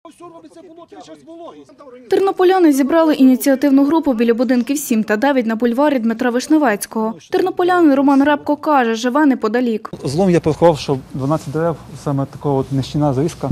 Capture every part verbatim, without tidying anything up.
Тернополяни зібрали ініціативну групу біля будинків сім та дев'ять на бульварі Дмитра Вишневецького. Тернополянин Роман Репко каже, живе неподалік. Злом я порахував, що дванадцять дерев, саме така от нищівна зрізка,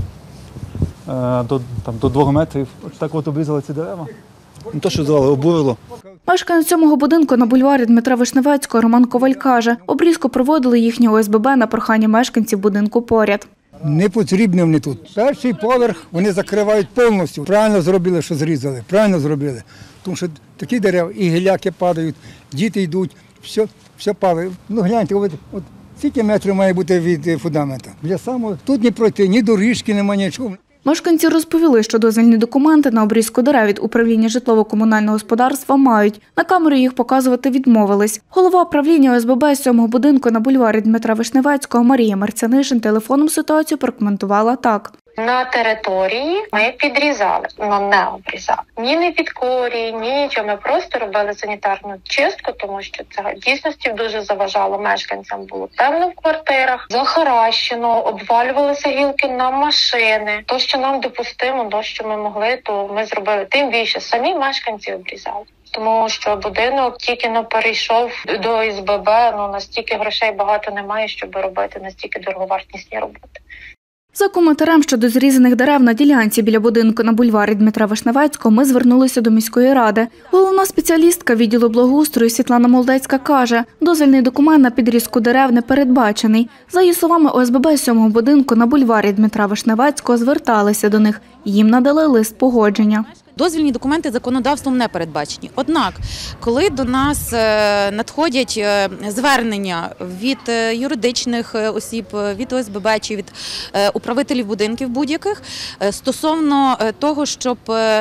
до, там, до двох метрів. Так от обрізали ці дерева. Не то, що здавали, обурило. Мешканець цього будинку на бульварі Дмитра Вишневецького Роман Коваль каже, обрізку проводили їхні О С Б Б на прохання мешканців будинку поряд. Не потрібні вони тут. Перший поверх вони закривають повністю. Правильно зробили, що зрізали, правильно зробили. Тому що такі дерева, і гіляки падають, діти йдуть, все, все падає. Ну гляньте, от, от скільки метрів має бути від фундамента. Для самого тут не пройти, ні доріжки, немає нічого. Мешканці розповіли, що дозвільні документи на обрізку дерев від управління житлово-комунального господарства мають. На камері їх показувати відмовились. Голова правління О С Б Б сьомого будинку на бульварі Дмитра Вишневецького Марія Марцянишин телефоном ситуацію прокоментувала так. На території ми підрізали, але не обрізали. Ні не під корій, ні нічого. Ми просто робили санітарну чистку, тому що це в дійсності дуже заважало мешканцям. Було темно в квартирах, захаращено, обвалювалися гілки на машини. То, що нам допустимо, то, що ми могли, то ми зробили. Тим більше самі мешканці обрізали. Тому що будинок тільки не перейшов до О С Б Б, ну настільки грошей багато немає, щоб робити настільки дороговартісні роботи. За коментарем щодо зрізаних дерев на ділянці біля будинку на бульварі Дмитра Вишневецького ми звернулися до міської ради. Головна спеціалістка відділу благоустрою Світлана Молдецька каже, дозвільний документ на підрізку дерев не передбачений. За її словами, О С Б Б сьомого будинку на бульварі Дмитра Вишневецького зверталися до них. Їм надали лист погодження. Дозвільні документи законодавством не передбачені. Однак, коли до нас надходять звернення від юридичних осіб, від О С Б Б чи від управителів будинків будь-яких стосовно того, щоб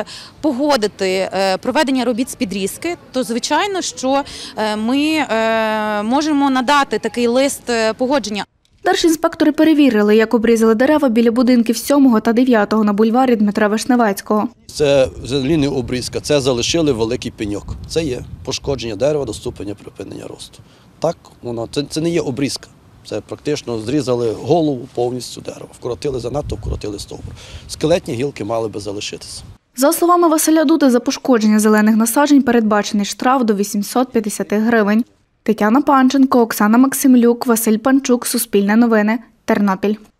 погодити проведення робіт з підрізки, то звичайно, що ми можемо надати такий лист погодження. Держінспектори перевірили, як обрізали дерева біля будинків сьомого та дев'ятого на бульварі Дмитра Вишневецького. Це взагалі не обрізка, це залишили великий пеньок. Це є пошкодження дерева до ступеня припинення росту. Так, воно, це, це не є обрізка. Це практично зрізали голову повністю дерева. Вкоротили занадто, вкоротили стовбур. Скелетні гілки мали би залишитися. За словами Василя Дуди, за пошкодження зелених насаджень передбачений штраф до вісімсот п'ятдесят гривень. Тетяна Панченко, Оксана Максимлюк, Василь Панчук, Суспільне новини, Тернопіль.